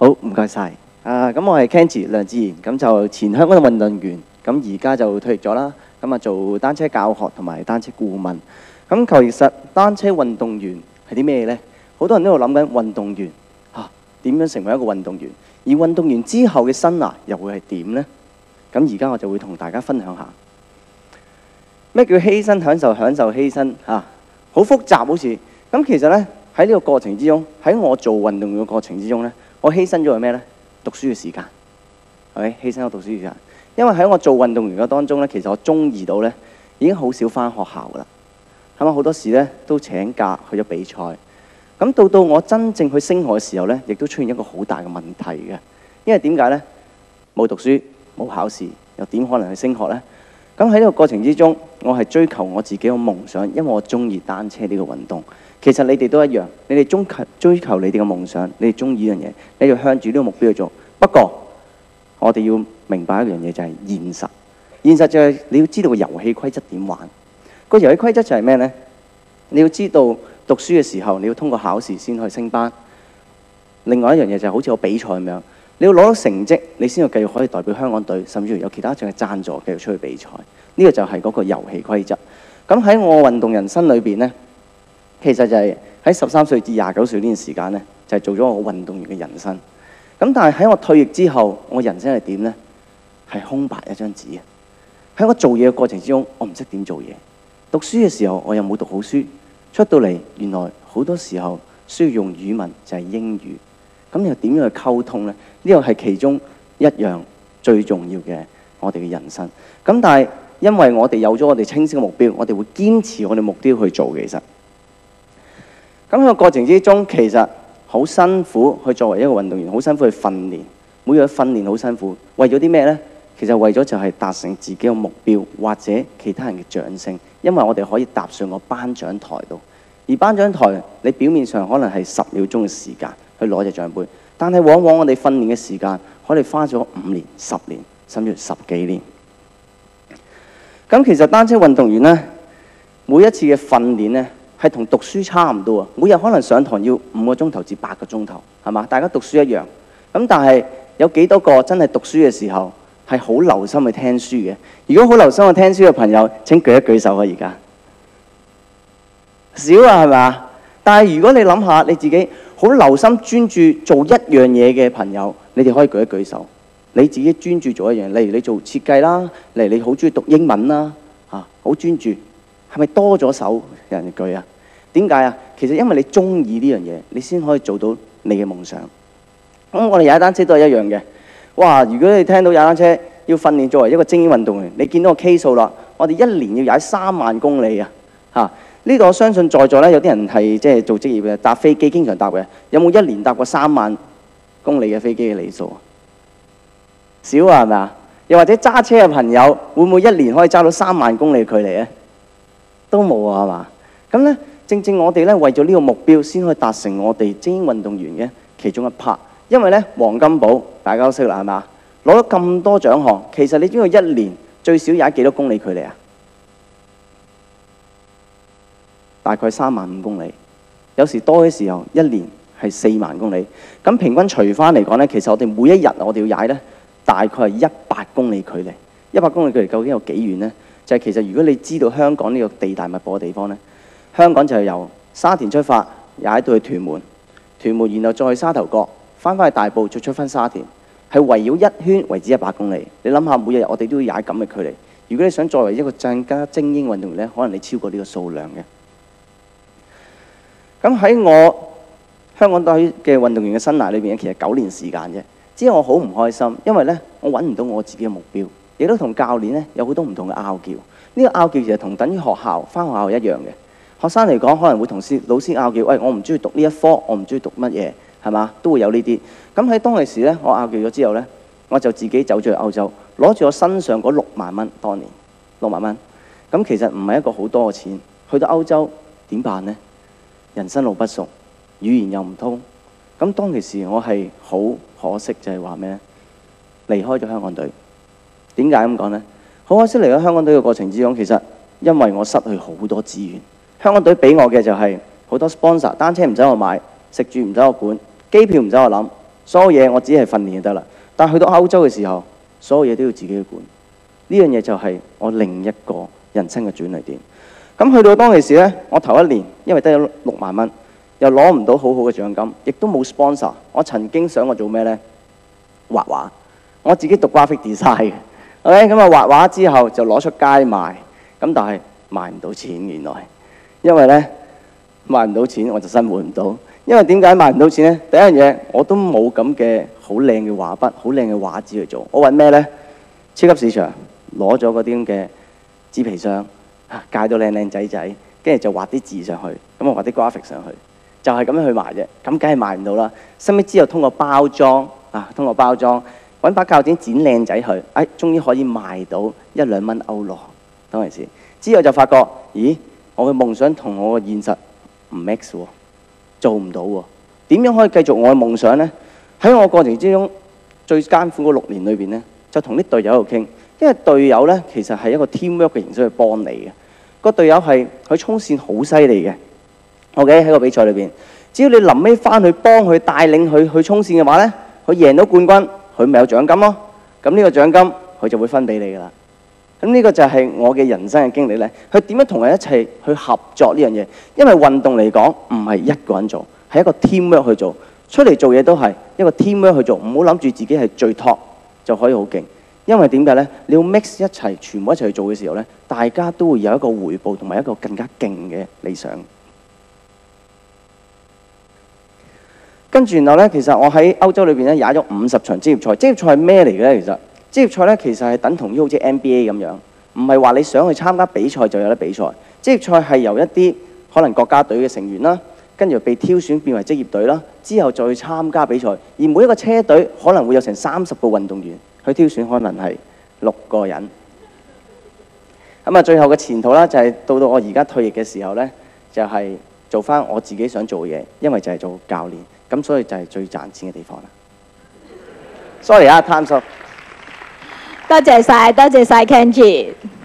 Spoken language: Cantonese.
好，唔該晒。咁我係 Kenji 梁志賢，咁就前香港嘅運動員，咁而家就退役咗啦。咁啊做單車教學同埋單車顧問。咁其實單車運動員係啲咩呢？好多人都喺度諗緊運動員點樣成為一個運動員，而運動員之後嘅生涯又會係點呢？咁而家我就會同大家分享下咩叫犧牲、享受、享受、犧牲好複雜好似。咁其實呢，喺呢個過程之中，喺我做運動員嘅過程之中呢，我犧牲咗係咩呢？讀書嘅時間，係咪犧牲咗讀書嘅時間？因為喺我做運動員嘅當中呢，其實我中二到呢已經好少返學校㗎啦，係咪好多時呢都請假去咗比賽。咁到我真正去升學嘅時候呢，亦都出現一個好大嘅問題嘅，因為點解呢？冇讀書，冇考試，又點可能去升學呢？咁喺呢個過程之中，我係追求我自己嘅夢想，因為我中意單車呢個運動。其實你哋都一樣，你哋追求你哋嘅夢想，你哋中意呢樣嘢，你就向住呢個目標去做。不過，我哋要明白一樣嘢就係現實。現實就係你要知道個遊戲規則點玩。個遊戲規則就係咩呢？你要知道讀書嘅時候，你要通過考試先去升班。另外一樣嘢就係好似我比賽咁樣，你要攞到成績，你先要繼續可以代表香港隊，甚至乎有其他仲係贊助繼續出去比賽。呢個就係嗰個遊戲規則。咁喺我運動人生裏邊呢，其實就係喺13歲至29歲呢段時間呢，就係做咗我運動員嘅人生。咁但係喺我退役之後，我人生係點呢？係空白一張紙啊！喺我做嘢嘅過程之中，我唔識點做嘢。讀書嘅時候，我又冇讀好書。出到嚟，原來好多時候需要用語文，就係英語。咁又點樣去溝通呢？呢個係其中一樣最重要嘅我哋嘅人生。咁但係因為我哋有咗我哋清晰嘅目標，我哋會堅持我哋目標去做。其實咁喺個過程之中，其實好辛苦去作為一個運動員，好辛苦去訓練，每日訓練好辛苦。為咗啲咩呢？其實為咗就係達成自己嘅目標，或者其他人嘅掌聲。因為我哋可以踏上個頒獎台度，而頒獎台你表面上可能係10秒鐘嘅時間去攞隻獎杯，但係往往我哋訓練嘅時間，我哋花咗5年、10年，甚至10幾年。咁其實單車運動員呢，每一次嘅訓練呢，係同讀書差唔多啊！每日可能上堂要5個鐘頭至8個鐘頭，係嘛？大家讀書一樣。咁但係有幾多個真係讀書嘅時候係好留心去聽書嘅？如果好留心去聽書嘅朋友，請舉一舉手啊！而家少啊，係咪？但係如果你諗下你自己好留心專注做一樣嘢嘅朋友，你哋可以舉一舉手。你自己專注做一樣，例如你做設計啦，例如你好中意讀英文啦，好專注，係咪多咗手有人舉啊？點解啊？其實因為你中意呢樣嘢，你先可以做到你嘅夢想。咁我哋踩單車都係一樣嘅。哇！如果你聽到踩單車要訓練作為一個精英運動員，你見到個 K 數啦，我哋一年要踩3萬公里啊！呢度我相信在座咧有啲人係即係做職業嘅，搭飛機經常搭嘅，有冇一年搭過3萬公里嘅飛機嘅里數啊？少啊，係咪啊？又或者揸車嘅朋友，會唔會一年可以揸到3萬公里距離咧？都冇啊，係嘛？咁咧，正正我哋咧為咗呢個目標，先可以達成我哋精英運動員嘅其中一 part。因為咧黃金寶大家都識啦，係嘛？攞咗咁多獎項，其實你知道一年最少踩幾多公里距離啊？大概3萬5公里，有時多嘅時候一年係4萬公里。咁平均除翻嚟講咧，其實我哋每一日我哋要踩咧，大概係100公里距離。100公里距離究竟有幾遠呢？就係其實如果你知道香港呢個地大物博嘅地方呢，香港就係由沙田出發踩到去屯門，屯門然後再去沙頭角，翻返去大埔再出翻沙田，係圍繞一圈為之100公里。你諗下，每日我哋都要踩咁嘅距離。如果你想作為一個更加精英運動員呢，可能你超過呢個數量嘅。咁喺我香港隊嘅運動員嘅生涯裏邊，其實9年時間啫。之後我好唔開心，因為呢，我揾唔到我自己嘅目標，亦都同教練呢有好多唔同嘅拗撬。呢個拗撬其實同等於學校返學校一樣嘅。學生嚟講，可能會同老師拗撬，喂，我唔中意讀呢一科，我唔中意讀乜嘢，係嘛？都會有呢啲。咁喺當其時呢，我拗撬咗之後呢，我就自己走咗去歐洲，攞住我身上嗰6萬蚊，當年6萬蚊。咁其實唔係一個好多嘅錢。去到歐洲點辦呢？人生路不熟，語言又唔通。咁當其時我係好可惜，就係話咩？離開咗香港隊。點解咁講呢？好可惜離開香港隊嘅過程之中，其實因為我失去好多資源。香港隊俾我嘅就係好多 sponsor， 單車唔使我買，食住唔使我管，機票唔使我諗， 所有嘢我只係訓練就得啦。但去到歐洲嘅時候，所有嘢都要自己去管。呢樣嘢就係我另一個人生嘅轉捩點。咁去到當其時呢，我頭一年因為得咗6萬蚊，又攞唔到好好嘅獎金，亦都冇 sponsor。我曾經想過做咩呢？畫畫。我自己讀 graphic design 嘅，OK， 咁啊畫畫之後就攞出街賣，咁但係賣唔到錢原來，因為呢，賣唔到錢我就生活唔到。因為點解賣唔到錢呢？第一樣嘢我都冇咁嘅好靚嘅畫筆、好靚嘅畫紙去做。我揾咩呢？超級市場攞咗嗰啲咁嘅紙皮箱，戒到靚靚仔仔，跟住就畫啲字上去，咁我畫啲 graphic 上去，就係咁樣去賣啫。咁梗係賣唔到啦。後尾之後通過包裝揾把鉸剪剪靚仔佢，終於可以賣到1-2蚊歐羅當其時。之後就發覺，咦，我嘅夢想同我嘅現實唔 mix 喎，做唔到喎。點樣可以繼續我嘅夢想呢？喺我過程之中最艱苦嗰6年裏邊呢，就同啲隊友喺度傾，因為隊友呢其實係一個 teamwork 嘅形式去幫你嘅。個隊友係佢衝線好犀利嘅 ，OK 喺個比賽裏邊，只要你臨尾翻去幫佢帶領佢去衝線嘅話呢，佢贏到冠軍。佢咪有獎金咯？咁呢個獎金佢就會分俾你噶啦。咁呢個就係我嘅人生嘅經歷呢。佢點樣同人一齊去合作呢樣嘢？因為運動嚟講唔係一個人做，係一個 teamwork 去做。出嚟做嘢都係一個 teamwork 去做，唔好諗住自己係最 top 就可以好勁。因為點解呢？你要 mix 一齊，全部一齊去做嘅時候呢，大家都會有一個回報同埋一個更加勁嘅理想。跟住然後呢，其實我喺歐洲裏邊咧踩咗50場職業賽。職業賽係咩嚟嘅呢？其實職業賽呢，其實係等同於好似 NBA 咁樣，唔係話你想去參加比賽就有得比賽。職業賽係由一啲可能國家隊嘅成員啦，跟住被挑選變為職業隊啦，之後再去參加比賽。而每一個車隊可能會有成30個運動員去挑選，可能係6個人。咁啊，最後嘅前途啦，就係到我而家退役嘅時候呢，就係做翻我自己想做嘅嘢，因為就係做教練。咁所以就係最賺錢嘅地方啦。Sorry 啊，Time's up。 多謝晒 Kenji。